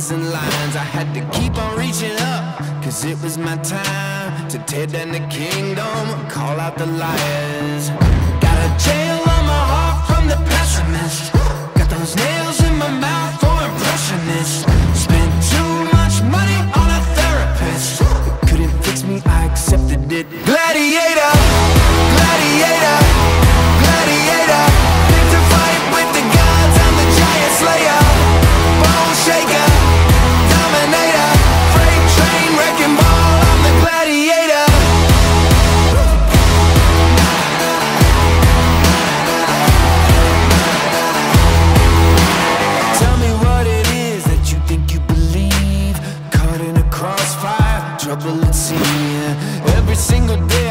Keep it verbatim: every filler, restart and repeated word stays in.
promises and lines. I had to keep on reaching up, cause it was my time to tear down the kingdom, call out the liars. Got a jail on my heart from the pessimist. Got those nails in my mouth for impressionists. Spent too much money on a therapist. It couldn't fix me, I accepted it. Gladiator, gladiator, gladiator. Picked a fight with the gods, I'm the giant slayer. Bone shaker, dominator. Freight train, wrecking ball, I'm the gladiator. Tell me what it is that you think you believe. Caught in a crossfire, trouble at sea. Every single day